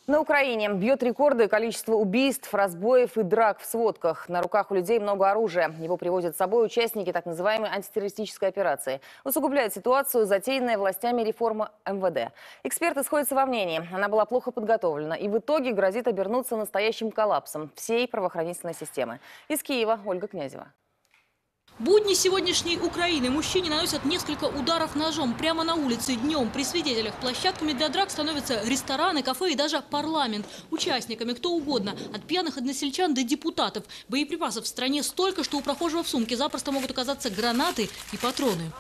На Украине бьет рекорды количество убийств, разбоев и драк в сводках. На руках у людей много оружия. Его привозят с собой участники так называемой антитеррористической операции. Усугубляет ситуацию затеянная властями реформа МВД. Эксперты сходятся во мнении. Она была плохо подготовлена и в итоге грозит обернуться настоящим коллапсом всей правоохранительной системы. Из Киева Ольга Князева. Будни сегодняшней Украины. Мужчине наносят несколько ударов ножом прямо на улице днем. При свидетелях площадками для драк становятся рестораны, кафе и даже парламент. Участниками кто угодно. От пьяных односельчан до депутатов. Боеприпасов в стране столько, что у прохожего в сумке запросто могут оказаться гранаты и патроны.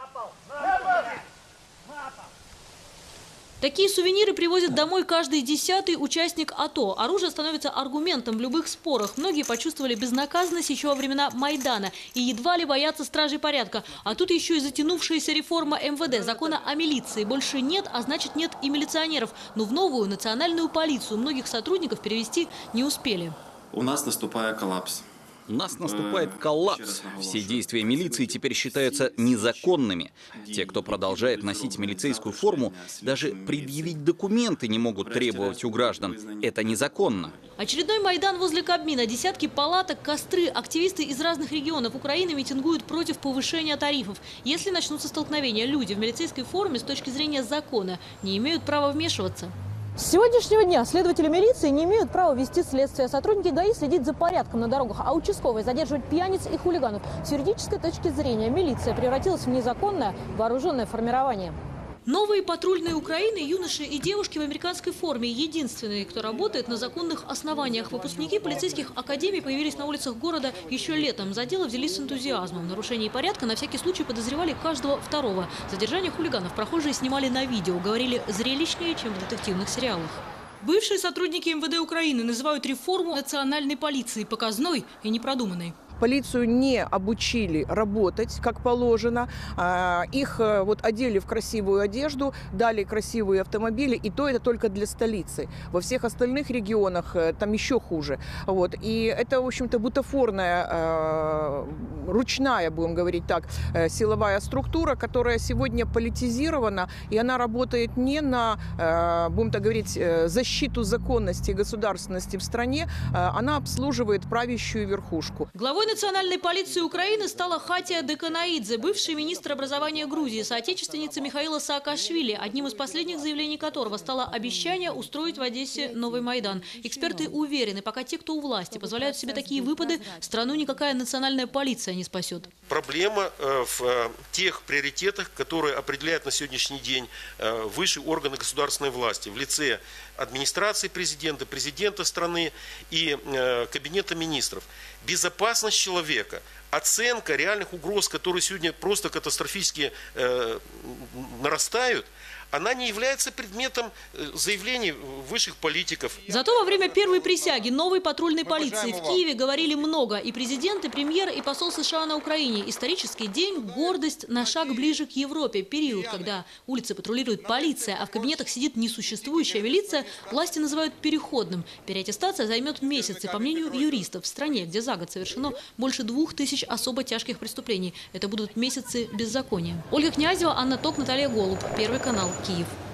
Такие сувениры привозят домой каждый 10-й участник АТО. Оружие становится аргументом в любых спорах. Многие почувствовали безнаказанность еще во времена Майдана и едва ли боятся стражей порядка. А тут еще и затянувшаяся реформа МВД. Закона о милиции больше нет, а значит нет и милиционеров. Но в новую национальную полицию многих сотрудников перевести не успели. У нас наступает коллапс. У нас наступает коллапс. Все действия милиции теперь считаются незаконными. Те, кто продолжает носить милицейскую форму, даже предъявить документы не могут требовать у граждан. Это незаконно. Очередной Майдан возле Кабмина. Десятки палаток, костры. Активисты из разных регионов Украины митингуют против повышения тарифов. Если начнутся столкновения, люди в милицейской форме с точки зрения закона не имеют права вмешиваться. С сегодняшнего дня следователи милиции не имеют права вести следствие. Сотрудники ГАИ следить за порядком на дорогах, а участковые задерживать пьяниц и хулиганов. С юридической точки зрения милиция превратилась в незаконное вооруженное формирование. Новые патрульные Украины, юноши и девушки в американской форме. Единственные, кто работает на законных основаниях. Выпускники полицейских академий появились на улицах города еще летом. За дело взялись с энтузиазмом. В нарушении порядка на всякий случай подозревали каждого второго. Задержание хулиганов прохожие снимали на видео. Говорили, зрелищнее, чем в детективных сериалах. Бывшие сотрудники МВД Украины называют реформу национальной полиции показной и непродуманной. Полицию не обучили работать, как положено. Их одели в красивую одежду, дали красивые автомобили, и то это только для столицы. Во всех остальных регионах там еще хуже. И это, в общем-то, бутафорная, ручная, будем говорить так, силовая структура, которая сегодня политизирована, и она работает не на, будем так говорить, защиту законности и государственности в стране, она обслуживает правящую верхушку. Главой национальной полиции Украины стала Хатия Деканаидзе, бывший министр образования Грузии, соотечественница Михаила Саакашвили, одним из последних заявлений которого стало обещание устроить в Одессе новый Майдан. Эксперты уверены, пока те, кто у власти, позволяют себе такие выпады, страну никакая национальная полиция не спасет. Проблема в тех приоритетах, которые определяют на сегодняшний день высшие органы государственной власти в лице администрации президента, президента страны и кабинета министров. Безопасность человека, оценка реальных угроз, которые сегодня просто катастрофически нарастают, она не является предметом заявлений высших политиков. Зато во время первой присяги новой патрульной полиции в Киеве говорили много. И президент, и премьер, и посол США на Украине. Исторический день, гордость, на шаг ближе к Европе. Период, когда улицы патрулирует полиция, а в кабинетах сидит несуществующая милиция, власти называют переходным. Переаттестация займет месяцы. По мнению юристов, в стране, где за год совершено больше 2000 особо тяжких преступлений, это будут месяцы беззакония. Ольга Князева, Анна Ток, Наталья Голуб. Первый канал. Киев.